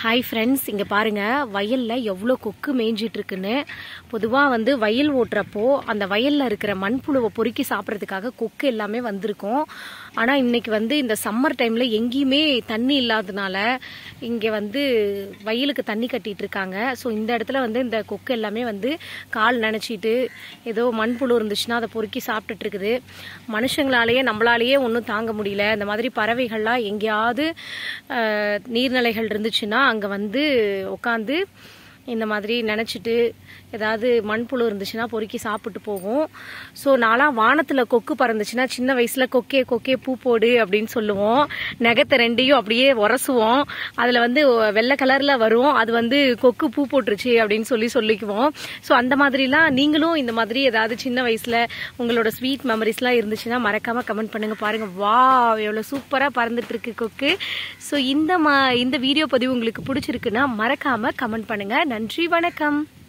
Hi friends, இங்கே பாருங்கள் வயலில் எவ்வளோ கொக்கு மேய்ஞ்சிட்டு இருக்குன்னு. பொதுவாக வயல் ஓட்டுறப்போ அந்த வயலில் இருக்கிற மண்புழுவை பொறுக்கி சாப்பிட்றதுக்காக கொக்கு எல்லாமே வந்திருக்கும். ஆனால் இன்றைக்கி இந்த சம்மர் டைமில் எங்கேயுமே தண்ணி இல்லாததுனால இங்கே வயலுக்கு தண்ணி கட்டிகிட்டு இருக்காங்க. ஸோ இந்த இடத்துல இந்த கொக்கு எல்லாமே கால் நினச்சிட்டு ஏதோ மண்புழு இருந்துச்சுன்னா அதை பொறுக்கி சாப்பிட்டுட்டு இருக்குது. மனுஷங்களாலேயே நம்மளாலேயே ஒன்றும் தாங்க முடியல. இந்த மாதிரி பறவைகள்லாம் எங்கேயாவது நீர்நிலைகள் இருந்துச்சுன்னா அங்கே உட்காந்து இந்த மாதிரி நினச்சிட்டு ஏதாவது மண்புழு இருந்துச்சுன்னா பொறுக்கி சாப்பிட்டு போகும். ஸோ நான்லாம் வானத்தில் கொக்கு பறந்துச்சுன்னா சின்ன வயசில் கொக்கே கொக்கே பூ போடு அப்படின்னு சொல்லுவோம். நகத்தை ரெண்டையும் அப்படியே உரசுவோம். அதில் வெள்ளை கலரில் வரும். அது கொக்கு பூ போட்டுருச்சு அப்படின்னு சொல்லிக்குவோம். ஸோ அந்த மாதிரிலாம் நீங்களும் இந்த மாதிரி ஏதாவது சின்ன வயசில் உங்களோட ஸ்வீட் மெமரிஸ்லாம் இருந்துச்சுன்னா மறக்காமல் கமெண்ட் பண்ணுங்கள். பாருங்கள், வா எவ்வளோ சூப்பராக பறந்துட்டு இருக்கு கொக்கு. ஸோ இந்த வீடியோ பதிவு உங்களுக்கு பிடிச்சிருக்குன்னா மறக்காமல் கமெண்ட் பண்ணுங்கள். நன்றி, வணக்கம்.